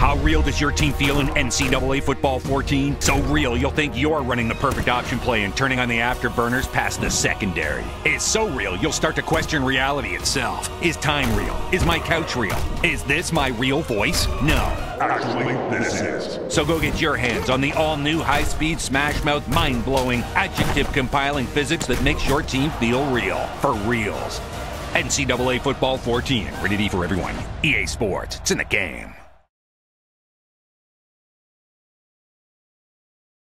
How real does your team feel in NCAA Football 14? So real, you'll think you're running the perfect option play and turning on the afterburners past the secondary. It's so real, you'll start to question reality itself. Is time real? Is my couch real? Is this my real voice? No. Actually, this is. So go get your hands on the all-new high-speed, smash-mouth, mind-blowing, adjective-compiling physics that makes your team feel real. For reals. NCAA Football 14. Rated E for everyone. EA Sports. It's in the game.